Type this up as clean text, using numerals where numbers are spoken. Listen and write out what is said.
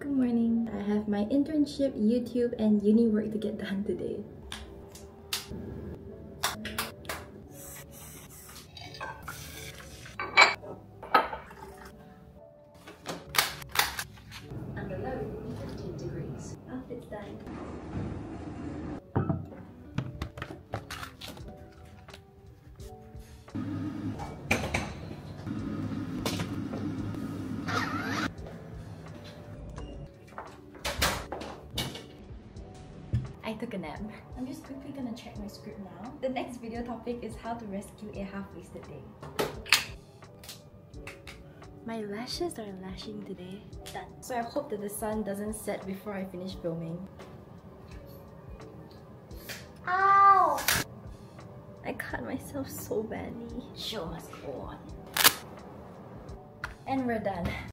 Good morning. I have my internship, YouTube, and uni work to get done today. Under load, 15 degrees. Outfit's done. I took a nap. I'm just quickly gonna check my script now. The next video topic is how to rescue a half-wasted day. My lashes are lashing today. Done. So I hope that the sun doesn't set before I finish filming. Ow! I cut myself so badly. Show must go on. And we're done.